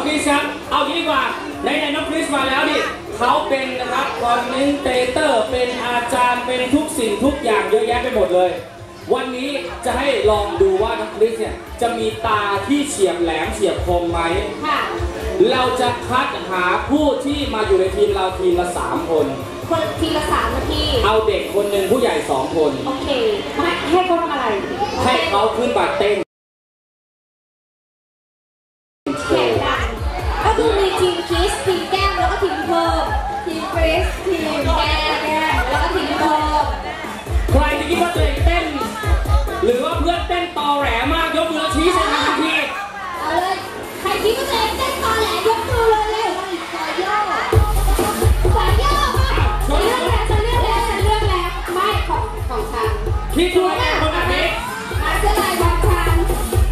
คริสครับเอางี้ดีกว่าในน้องคริสมาแล้วดิเขาเป็นนะครับคอมเมนเตเตอร์เป็นอาจารย์เป็นทุกสิ่งทุกอย่างเยอะแยะไปหมดเลยวันนี้จะให้ลองดูว่าน้องคริสเนี่ยจะมีตาที่เฉียบแหลมเฉียบคมไหมค่ะเราจะคัดหาผู้ที่มาอยู่ในทีมเราทีมละ3 คนทีละ3 นาทีเอาเด็กคนหนึ่งผู้ใหญ่2 คนโอเคให้เขาทำอะไรให้เขาขึ้นมาเต้นแข่งกันก็คือมีทีมคริสทีมแก้มแล้วก็ทีมเพิ่มทีมคริสทีมแก้มแล้วก็ทีมเพิ่มใครที่คิดว่าตัวเองเต้นหรือว่าเพื่อนเต้นตอแหลมากยกมือชี้ใส่ทันทีเอาเลยใครคิดว่าตัวเองเต้นตอแหลยกมือเลยเร็วสายย่อมาเรื่องแล้วฉันเลือกไม่ของฉันคิดด้วยคนแบบนี้มาเสื้อลายบอลชัน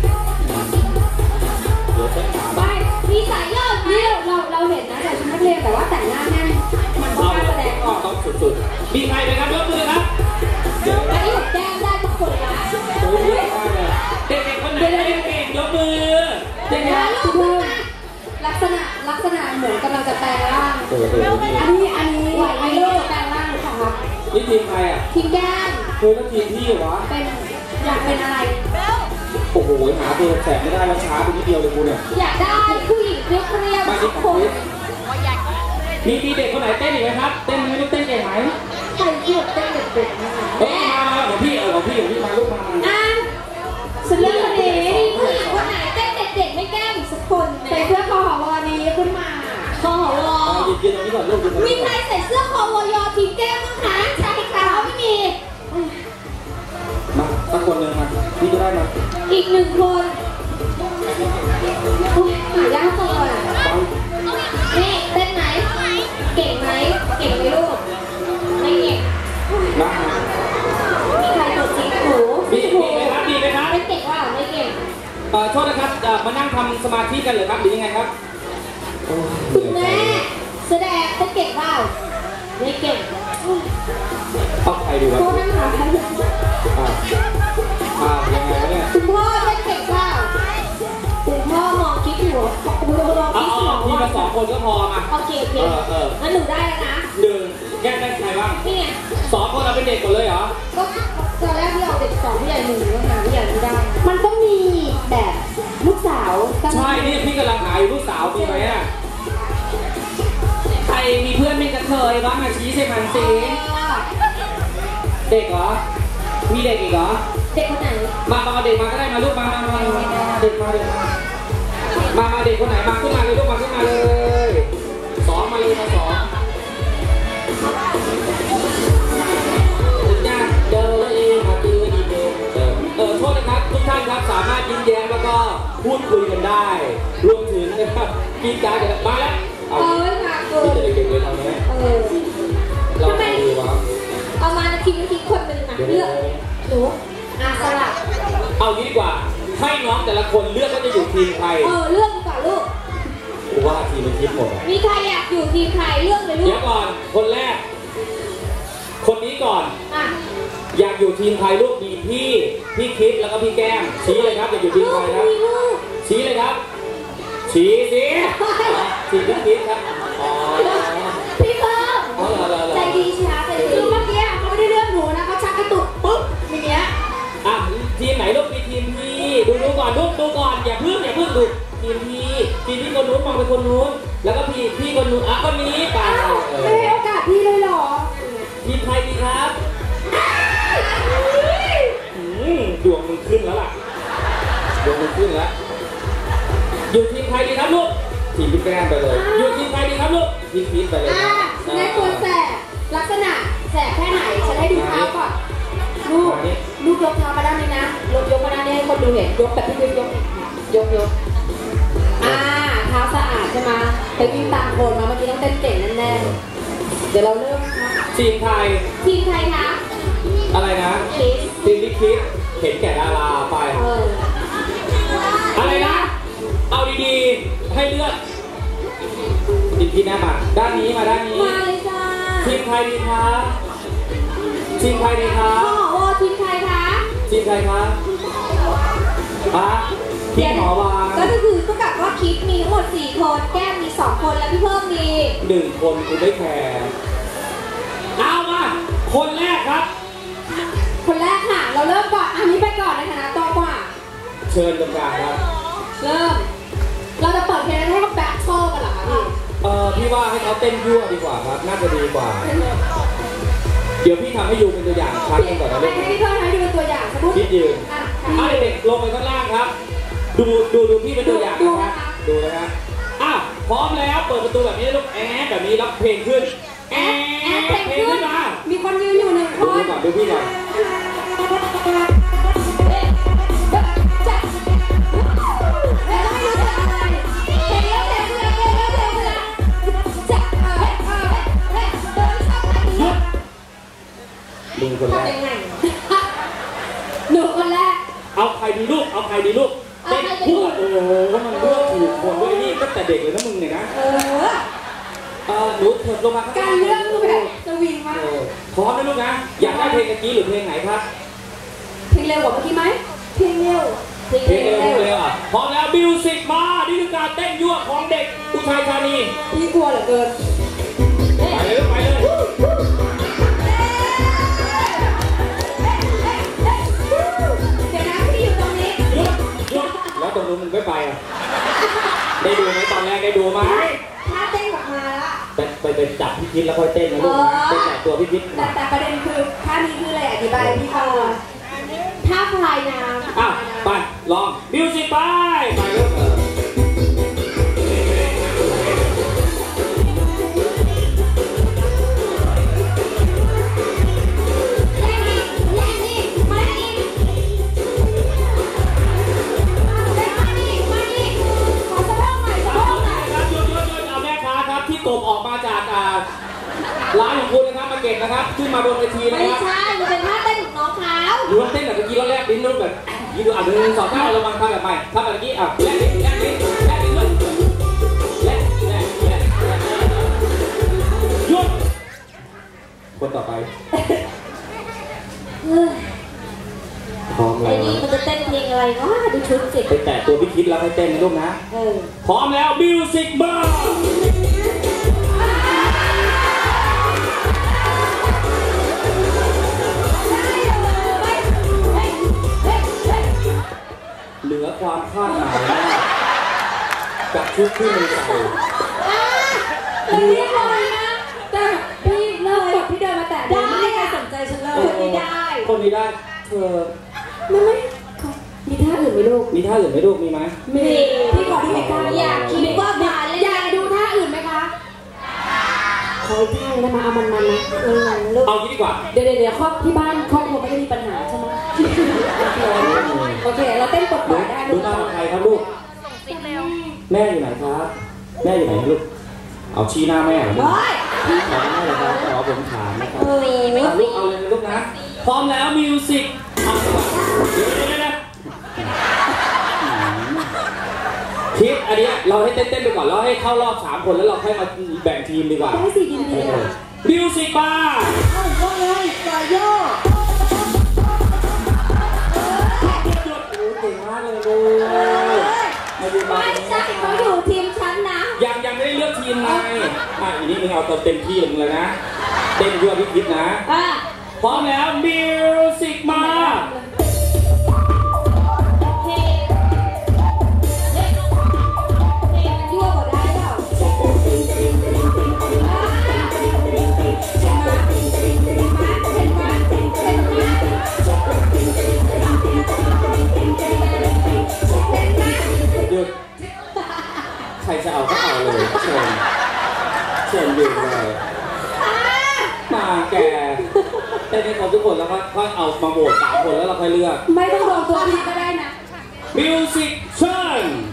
ไม่มีสายย่อนี่เราเห็นนะแต่ชุดนักเรียนแต่ว่าแต่งหน้าแน่นมันต้องการแสดงออกต้องสุดๆมีใครไหมครับยกมือครับอันนี้ผมแก้มได้ทุกคนละเด็กๆคนไหนเก่งยกมือเด็กๆทุกคนลักษณะเหมือนกำลังจะแปลงร่างอันนี้ไหวไหมลูกแปลงร่างหรือเปล่าครับนี่ทีมใครอ่ะทีมแก้มคือก็ทีมพี่เหรอเป็นอยากเป็นอะไรโอ้โหหาตัวแสบไม่ได้แล้วช้าไปนิดเดียวเลยกูเนี่ยอยากได้ผู้หญิงเรียบทุกคนมีเด็กคนไหนเต้นอีกไหมครับเต้นไม่รู้เต้นเก่งไหมใครที่เต้นเด็กๆนะคะมาของพี่มาลูกมาฉันเลือกคนนี้ผู้หญิงคนไหนเต้นเด็กๆไม่แก้มอีกสักคนใส่เสื้อคอหอวอนี้ขึ้นมาคอหอวอมีใครใส่เสื้อคอวอยอทีมแก้มบ้างคะใช่ค่ะไม่มีมาสักคนหนึ่งมาพี่จะได้มาอีก1 คนหายากจังเลยนี่เต้นไหมเก่งไหมลูกไม่เก่งมีใครตัวจริงหนูดีไหมครับไม่เก่งว่าไม่เก่งโทษนะครับมานั่งทำสมาธิกันหรือครับหรือยังไงครับคุณแม่แสดงจะเก่งว่าไม่เก่งต้องใครดูวะพ่อนั่งหาใครยังไงเนี่ยคุณพ่อเล่นเก่งว่าคุณพ่อมองคิดอยู่คุณพ่อมองคิดอยู่ทีละ2 คนก็พอมาโอเคงั้นหนูได้แล้วนะ 1แยกได้ใครบ้างนี่ 2 คนเราเป็นเด็กหมดเลยเหรอก็ตอนแรกที่เราเด็ก2พี่ใหญ่1แล้วหาพี่ใหญ่ไม่ได้มันต้องมีแบบลูกสาวใช่นี่พี่กำลังหาอยู่ลูกสาวมีไหมอ่ะใครมีเพื่อนเป็นกระเทยบ้างมาชี้ใช่มันสิเด็กเหรอมีเด็กอีกเหรอเด็กคนไหนมาเด็กมาก็ได้มาลูกมาเด็กมาเด็กคนไหนมาขึ้นมาเลยลูกมาขึ้นมาเลย2มาเลยมา2เดินเลยมาตีอีเมลโทษนะครับทุกท่านครับสามารถยิ้มแย้มแล้วก็พูดคุยกันได้รวมถึงนะครับกินการกันมาแล้วมาเกินเด็กๆเลยทำไหมเราดูว่าเอามาทีคนหนึ่งนะเลือกหนูสลับเอางี้ดีกว่าให้น้องแต่ละคนเลือกว่าจะอยู่ทีมใครเลือกดีกว่าลูกว่าทีมเป็นทีมหมดมีใครอยากอยู่ทีมใครเลือกเลยลูกเดี๋ยวก่อนคนแรกคนนี้ก่อนอยากอยู่ทีมใครลูกมีพี่คิดแล้วก็พี่แก้มชี้เลยครับอยากอยู่ทีมใครครับชี้เลยครับชี้สิพี่คิดครับพี่เพิ่มใจดีช้าใจดีเมื่อกี้เขาไม่ได้เลือกหนูนะเขาชักกระตุกปุ๊บอย่างเงี้ยทีมไหนลูกมีทีมพี่ดูก่อนดูก่อนอย่าเพิ่งดูทีมพี่คนนู้นมองไปคนนู้นแล้วก็พี่คนนู้นคนนี้ไปไม่ให้โอกาสพี่เลยหรอทีมใครดีครับดวงมันขึ้นแล้วล่ะอยู่ทีมใครดีครับลูกทีมพี่แก้มไปเลยอยู่ทีมใครดีครับลูกทีมพีทไปเลยแม่ตัวแสบลักษณะแสบแค่ไหนฉันให้ดูเท้าก่อนลูกยกเท้ามาด้านนี้นะยกมาด้านนี้ให้คนดูเห็นยกแบบที่ยกเท้าสะอาดใช่ไหมไปวิ่งตามโคนมาเมื่อกี้ต้องเต้นเก่งแน่ๆเดี๋ยวเราเริ่มทีมใครคะอะไรนะทีมลิคิดเห็นแก่ดาราไปอะไรนะเอาดีๆให้เลือกทีมหน้ามาด้านนี้มาเลยจ้าทีมใครดีคะทีมใครคะทีมใครคะทีมใครคะพี่หมอวางก็คือเท่ากับว่าคิดมีทั้งหมด4 คนแก้มมี2 คนแล้วพี่เพิ่มมี 1 คนคุณไม่แคร์เอามาคนแรกครับคนแรกค่ะเราเริ่มก่อนอันนี้ไปก่อนในฐานะโตกว่าเชิญตรงกลางครับเริ่มเราจะเปิดเพลงให้เขาแบทเทิลกันเหรอคะพี่พี่ว่าให้เขาเต้นยั่วดีกว่าครับน่าจะดีกว่าเดี๋ยวพี่ทำให้ยูเป็นตัวอย่างครั้งนึงก่อนนะลูกให้พี่เพิ่มให้ดูเป็นตัวอย่างสมมติคิดยืนเด็กลงไปข้างล่างครับดูพี่เป็นตัวอย่างนะครับดูนะฮะพร้อมแล้วเปิดประตูแบบนี้ลูกแบบนี้แล้วเพลงขึ้นเพลงขึ้นมามีคนยืนอยู่1 คนดูพี่ก่อนมึงคนแรกหนูคนแรกเอาใครดีลูกเต้นคู่โอ้โหมันเลือกถูกคนด้วยนี่ตั้งแต่เด็กเลยนะมึงเนี่ยนะหนูเถิดลงมาการเลือกคือแบบสวิงมากพร้อมนะลูกนะอยากได้เพลงตะกี้หรือเพลงไหนครับเพลงเร็วกว่าเมื่อกี้ไหมเพลงเร็วพร้อมแล้วมิวสิกมานี่คือการเต้นยั่วของเด็กอุทัยธานีพี่กลัวเหลือเกินไปเลยแล้วตรงนู้นมึงไม่ไปอ่ะได้ดูไหมตอนแรกได้ดูไหมถ้าเต้นออกมาละไปจับพี่พิษแล้วค่อยเต้นนะลูกไปจับตัวพี่พิษแต่ประเด็นคือท่านี้คืออะไรอธิบายพี่ฟังท่าพลายน้ำไปลองมิวสิกไปลูกกบออกมาจากร้านของคุณนะครับมาเก็บนะครับขึ้นมาบนเวทีนะครับไม่ใช่มันเป็นท่าเต้นของน้องเขาหรือว่าเต้นแบบเมื่อกี้รอบแรกดิ้นรูปแบบยืนดู1 2 3เรามาทำแบบใหม่ทำแบบเมื่อกี้แลกหยุดคนต่อไปพร้อมแล้วไอ้นี่มันจะเต้นเพลงอะไรเนาะดูชุดสิไปแตะตัวพี่คิดแล้วให้เต้นนะลูกนะพร้อมแล้วมิวสิกมาเหลือความคาดหมายกับชุดที่มันใส่เรียกเลยนะแต่พี่เลิกกดพี่เดินมาแต่ได้ไม่ใครสนใจฉันเลยคนนี้ได้เธอไม่มีท่าอื่นไหมลูกมีท่าอื่นไหมลูกมีไหมมีพี่ขอดูอีกท่าอยากคิดว่ามาเลยอยากดูท่าอื่นไหมคะขอท่าได้มาเอามันนะลูกเอางี้ดีกว่าเดี๋ยวครอบที่บ้านครอบครัวไม่ได้มีปัญหาใช่ไหมโอเคเราเต้นปกติได้ดูหน้าใครครับลูกแม่อยู่ไหนครับแม่อยู่ไหนลูกเอาชี้หน้าแม่เลยชี้ขอแม่เลยครับขอผมถามนะครับลูกเอาเลยลูกนะพร้อมแล้วมิวสิกคิดอันนี้เราให้เต้นไปก่อนแล้วให้เข้ารอบ3 คนแล้วเราค่อยมาแบ่งทีมดีกว่าได้สิดีมิวสิกมาว่าไงสายโยเก่งมากเลยลูกไม่ใช่เขาอยู่ทีมฉันนะยังไม่ได้เลือกทีมไงอีนี้มึงเอาเต็มที่มึงเลยนะเต้นยั่วพี่คิดนะพร้อมแล้วมิวสิกมาใครจะเอาก็เอาเลยเชิญดูเลยมาแกเต้นให้เขาทุกคนแล้วก็เอามาโหวต3 คนแล้วเราค่อยเลือกไม่ต้องรวมตัวพี่ก็ได้นะมิวสิกเชิญ